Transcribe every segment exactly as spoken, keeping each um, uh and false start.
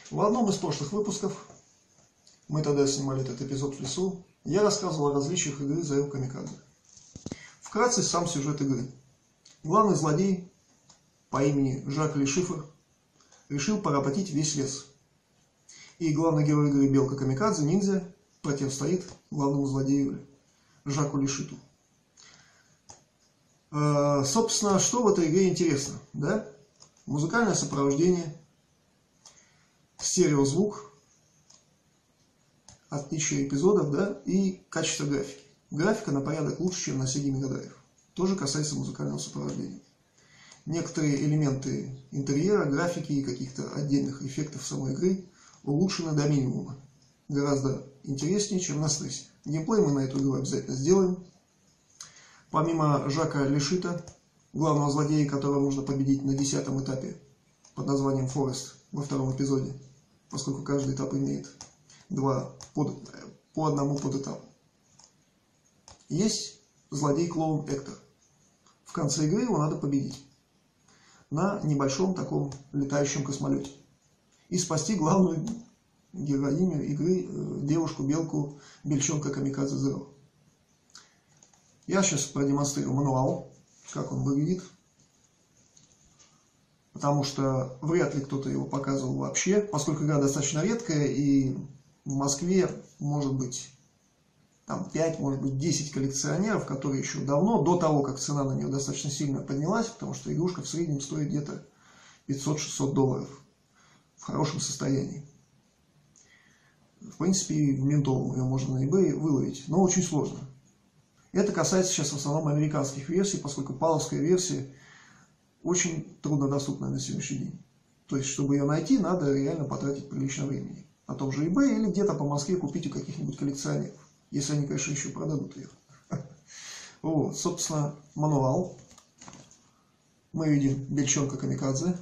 В одном из прошлых выпусков, мы тогда снимали этот эпизод в лесу, я рассказывал о различиях игры Zero Kamikaze. Вкратце сам сюжет игры. Главный злодей по имени Жак Ли Шифр решил поработить весь лес. И главный герой игры Белка Камикадзе, ниндзя, противостоит главному злодею Жаку Ли Шитру. Э, собственно, что в этой игре интересно, да? Музыкальное сопровождение, стереозвук, отличие эпизодов, да, и качество графики. Графика на порядок лучше, чем на Sega Mega Drive. Тоже касается музыкального сопровождения. Некоторые элементы интерьера, графики и каких-то отдельных эффектов самой игры улучшены до минимума. Гораздо интереснее, чем на стрессе. Геймплей мы на эту игру обязательно сделаем. Помимо Жака Ли Шитра, главного злодея, которого нужно победить на десятом этапе под названием Форест во втором эпизоде, поскольку каждый этап имеет два под, по одному подэтапу. Есть злодей-клоун Эктор. В конце игры его надо победить на небольшом таком летающем космолете и спасти главную героиню игры, девушку-белку Бельчонка Камикадзе Зеро. Я сейчас продемонстрирую мануал, как он выглядит, потому что вряд ли кто-то его показывал вообще, поскольку игра достаточно редкая, и в Москве может быть там пять, может быть десять коллекционеров, которые еще давно, до того, как цена на нее достаточно сильно поднялась, потому что игрушка в среднем стоит где-то пятьсот-шестьсот долларов в хорошем состоянии. В принципе, и в ментовом ее можно на eBay выловить, но очень сложно. Это касается сейчас в основном американских версий, поскольку паловская версия очень труднодоступна на сегодняшний день. То есть, чтобы ее найти, надо реально потратить прилично времени. На том же eBay или где-то по Москве купить у каких-нибудь коллекционеров. Если они, конечно, еще продадут ее. Вот, собственно, мануал. Мы видим Бельчонка Камикадзе.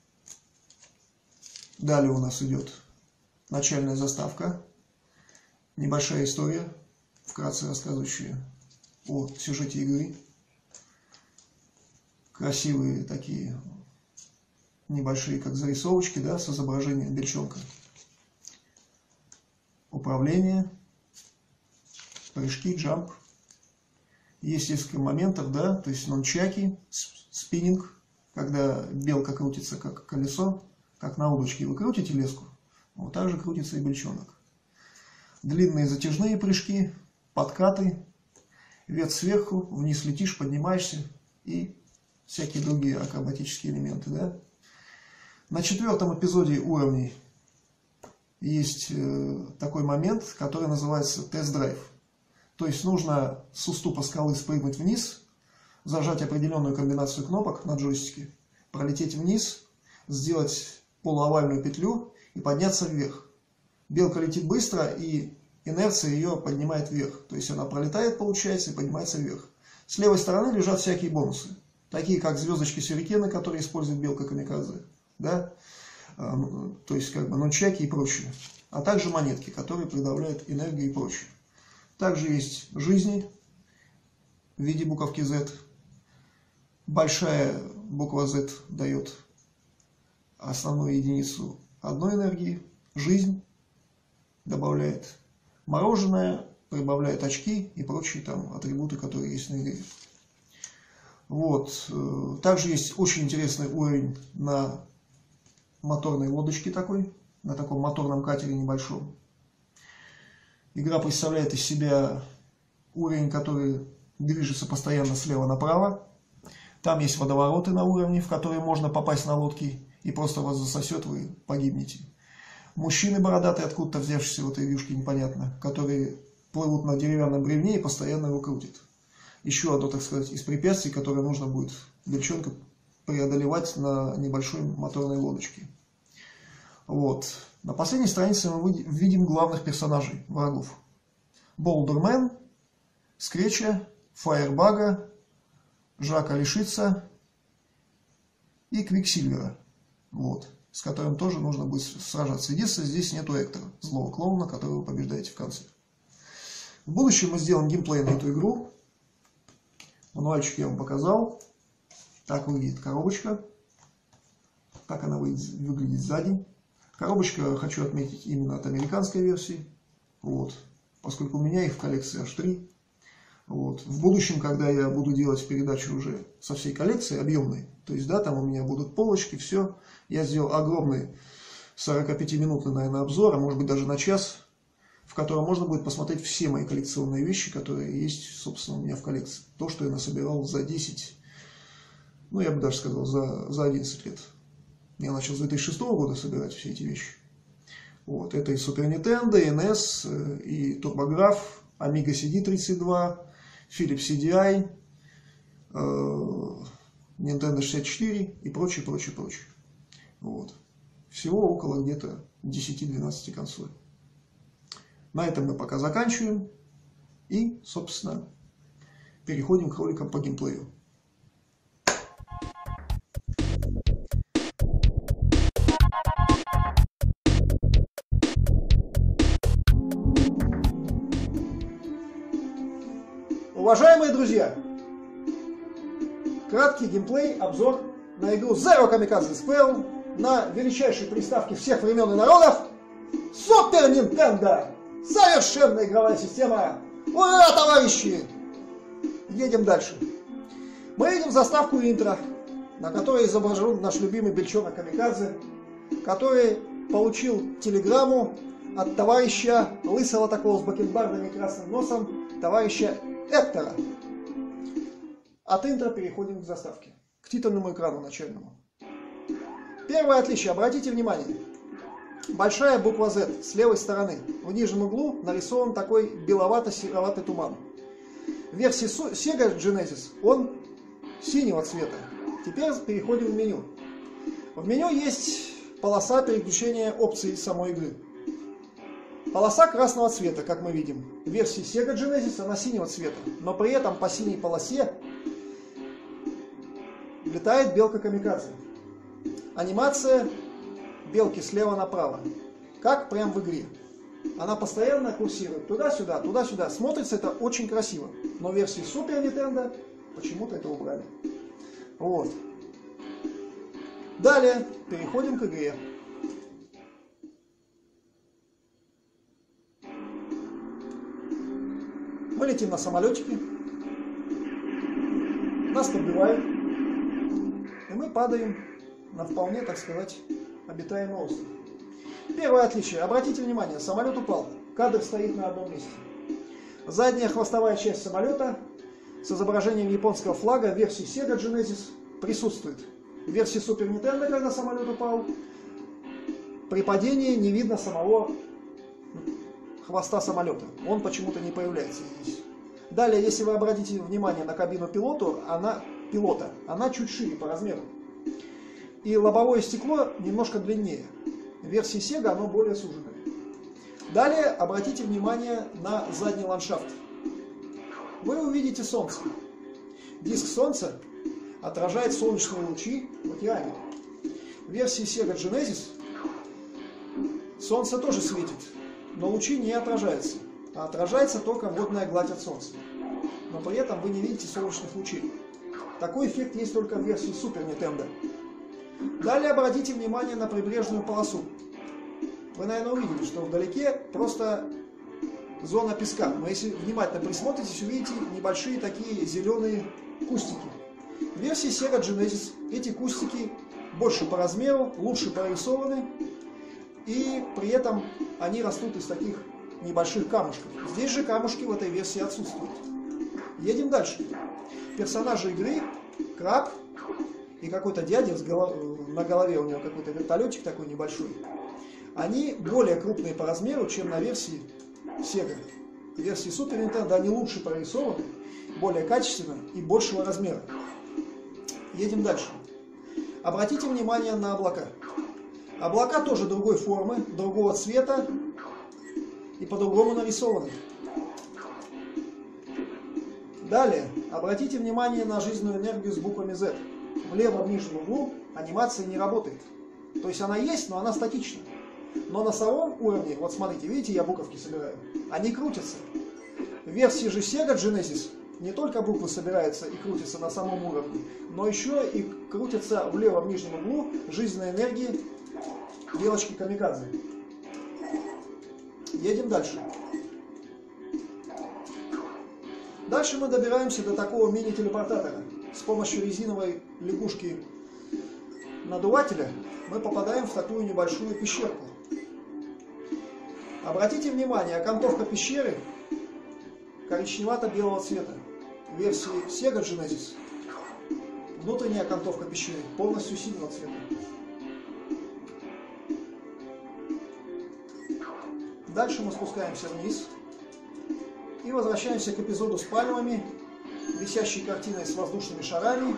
Далее у нас идет начальная заставка. Небольшая история, вкратце рассказывающая о сюжете игры. Красивые такие небольшие, как зарисовочки, да, с изображением Бельчонка. Управление, прыжки, джамп. Есть несколько моментов, да, то есть нончаки, спиннинг, когда белка крутится как колесо, как на удочке вы крутите леску, вот так же крутится и бельчонок. Длинные затяжные прыжки, подкаты, вверх сверху, вниз летишь, поднимаешься и всякие другие акробатические элементы, да. На четвертом эпизоде уровней есть э, такой момент, который называется тест-драйв. То есть нужно с уступа скалы спрыгнуть вниз, зажать определенную комбинацию кнопок на джойстике, пролететь вниз, сделать полуовальную петлю и подняться вверх. Белка летит быстро, и инерция ее поднимает вверх. То есть она пролетает, получается, и поднимается вверх. С левой стороны лежат всякие бонусы, такие как звездочки-сюрикены, которые использует Белка Камикадзе, да? То есть как бы нунчаки и прочее. А также монетки, которые прибавляют энергию и прочее. Также есть жизни в виде буковки Z. Большая буква Z дает основную единицу одной энергии. Жизнь добавляет мороженое, прибавляет очки и прочие там атрибуты, которые есть на игре. Вот. Также есть очень интересный уровень на моторной лодочке такой, на таком моторном катере небольшом. Игра представляет из себя уровень, который движется постоянно слева направо. Там есть водовороты на уровне, в которые можно попасть на лодки, и просто вас засосет, вы погибнете. Мужчины бородатые, откуда-то взявшиеся в этой игрушке, непонятно, которые плывут на деревянном бревне и постоянно его крутят. Еще одно, так сказать, из препятствий, которое нужно будет Бельчонка преодолевать на небольшой моторной лодочке. Вот. На последней странице мы видим главных персонажей, врагов. Болдермен, Скретча, Фаербага, Жака Ли Шитра и Квиксильвера, вот, с которым тоже нужно будет сражаться. Единственное, здесь нету Эктора, злого клоуна, которого вы побеждаете в конце. В будущем мы сделаем геймплей на эту игру. Мануальчик я вам показал. Так выглядит коробочка. Так она выглядит сзади. Коробочка, хочу отметить, именно от американской версии. Вот. Поскольку у меня их в коллекции аж три. Вот. В будущем, когда я буду делать передачу уже со всей коллекцией объемной, то есть, да, там у меня будут полочки, все. Я сделал огромный сорокапятиминутный, наверное, обзор, а может быть даже на час, в котором можно будет посмотреть все мои коллекционные вещи, которые есть, собственно, у меня в коллекции. То, что я насобирал за десять, ну, я бы даже сказал, за, за одиннадцать лет. Я начал с две тысячи шестого года собирать все эти вещи. Вот. Это и Super Nintendo, и эн и эс, и TurboGrafx, Amiga си ди тридцать два, Philips си ди ай, Nintendo шестьдесят четыре и прочее, прочее, прочее. Вот. Всего около где-то десяти-двенадцати консолей. На этом мы пока заканчиваем. И, собственно, переходим к роликам по геймплею. Уважаемые друзья, краткий геймплей, обзор на игру Zero Kamikaze Squirrel на величайшей приставке всех времен и народов Super Nintendo. Совершенная игровая система. Ура, товарищи! Едем дальше. Мы видим заставку интро, на которой изображен наш любимый бельчонок Камикадзе, который получил телеграмму от товарища лысого такого с бакенбардами и красным носом, товарища Эктора. От интро переходим к заставке, к титульному экрану начальному. Первое отличие, обратите внимание. Большая буква Z с левой стороны. В нижнем углу нарисован такой беловато-сероватый туман. В версии Sega Genesis он синего цвета. Теперь переходим в меню. В меню есть полоса переключения опций самой игры. Полоса красного цвета, как мы видим. В версии Sega Genesis она синего цвета. Но при этом по синей полосе летает белка Камикадзе. Анимация белки слева направо. Как прям в игре. Она постоянно курсирует туда-сюда, туда-сюда. Смотрится это очень красиво. Но в версии Super Nintendo почему-то это убрали. Вот. Далее переходим к игре. Мы летим на самолетике. Нас подбивают. И мы падаем на вполне, так сказать, обитаемый остров. Первое отличие. Обратите внимание, самолет упал. Кадр стоит на одном месте. Задняя хвостовая часть самолета с изображением японского флага в версии Sega Genesis присутствует. В версии Super Nintendo, когда самолет упал, при падении не видно самого хвоста самолета. Он почему-то не появляется здесь. Далее, если вы обратите внимание на кабину пилоту, она, пилота, она чуть шире по размеру. И лобовое стекло немножко длиннее. В версии Sega оно более суженное. Далее обратите внимание на задний ландшафт. Вы увидите солнце. Диск солнца отражает солнечные лучи в океане. В версии Sega Genesis солнце тоже светит, но лучи не отражаются, а отражается только водная гладь от солнца. Но при этом вы не видите солнечных лучей. Такой эффект есть только в версии Super Nintendo. Далее обратите внимание на прибрежную полосу. Вы, наверное, увидели, что вдалеке просто зона песка. Но если внимательно присмотритесь, увидите небольшие такие зеленые кустики. В версии Sega Genesis эти кустики больше по размеру, лучше прорисованы. И при этом они растут из таких небольших камушков. Здесь же камушки в этой версии отсутствуют. Едем дальше. Персонажи игры, краб и какой-то дядя с голов... на голове у него какой-то вертолетик такой небольшой. Они более крупные по размеру, чем на версии Sega. В версии Super Nintendo они лучше прорисованы, более качественно и большего размера. Едем дальше. Обратите внимание на облака. Облака тоже другой формы, другого цвета и по-другому нарисованы. Далее, обратите внимание на жизненную энергию с буквами Z. В левом нижнем углу анимация не работает. То есть она есть, но она статична. Но на самом уровне, вот смотрите, видите, я буковки собираю, они крутятся. В версии же Sega Genesis не только буквы собираются и крутятся на самом уровне, но еще и крутятся в левом нижнем углу жизненной энергии Белочки камикадзе. Едем дальше. Дальше мы добираемся до такого мини-телепортатора. С помощью резиновой лягушки надувателя мы попадаем в такую небольшую пещерку. Обратите внимание, окантовка пещеры коричневато-белого цвета. В версии Sega Genesis внутренняя окантовка пещеры полностью синего цвета. Дальше мы спускаемся вниз и возвращаемся к эпизоду с пальмами, висящей картиной с воздушными шарами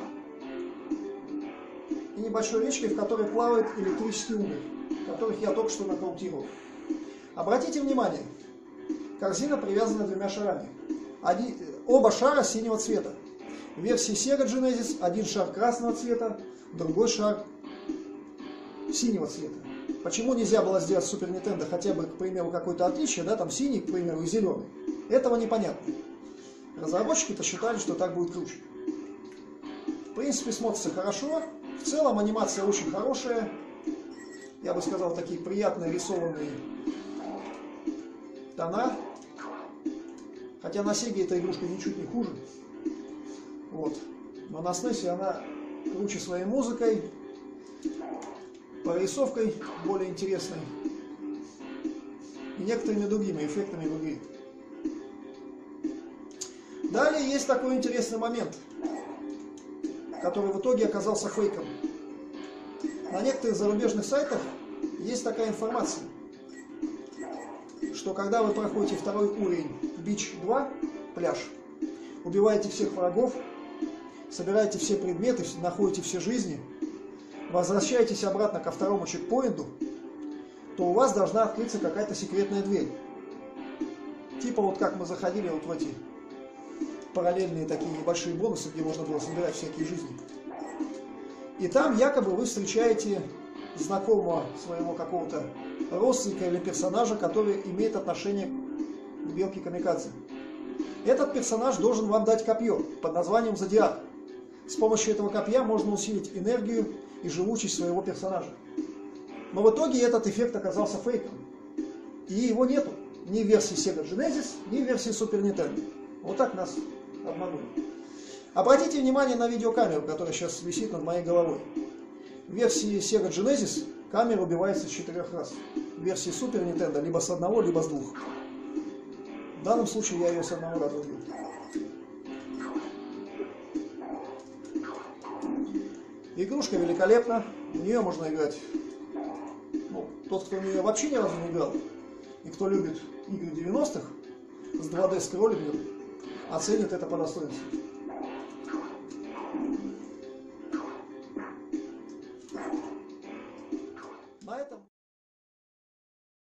и небольшой речкой, в которой плавает электрический уголь, которых я только что нокаутировал. Обратите внимание, корзина привязана двумя шарами. Один, оба шара синего цвета. В версии Sega Genesis один шар красного цвета, другой шар синего цвета. Почему нельзя было сделать в Super Nintendo хотя бы, к примеру, какое-то отличие, да, там синий, к примеру, и зеленый? Этого непонятно. Разработчики посчитали, что так будет круче. В принципе, смотрится хорошо. В целом анимация очень хорошая. Я бы сказал, такие приятные рисованные тона. Хотя на Sega эта игрушка ничуть не хуже. Вот. Но на снэсе она круче своей музыкой, прорисовкой более интересной и некоторыми другими эффектами в игре. Далее есть такой интересный момент, который в итоге оказался фейком. На некоторых зарубежных сайтах есть такая информация, что когда вы проходите второй уровень Бич два, пляж, убиваете всех врагов, собираете все предметы, находите все жизни, возвращаетесь обратно ко второму чекпоинту, то у вас должна открыться какая-то секретная дверь. Типа вот как мы заходили вот в эти параллельные такие небольшие бонусы, где можно было собирать всякие жизни. И там якобы вы встречаете знакомого своего какого-то родственника или персонажа, который имеет отношение к белке камикадзе. Этот персонаж должен вам дать копье под названием Зодиак. С помощью этого копья можно усилить энергию и живучесть своего персонажа. Но в итоге этот эффект оказался фейком. И его нету ни в версии Sega Genesis, ни в версии Super Nintendo. Вот так нас обманули. Обратите внимание на видеокамеру, которая сейчас висит над моей головой. В версии Sega Genesis камера убивается с четырех раз. В версии Super Nintendo либо с одного, либо с двух. В данном случае я ее с одного раза убил. Игрушка великолепна, в нее можно играть. Ну, тот, кто в нее вообще ни разу не играл, и кто любит игры девяностых с два дэ скроллингом, оценит это по достоинству.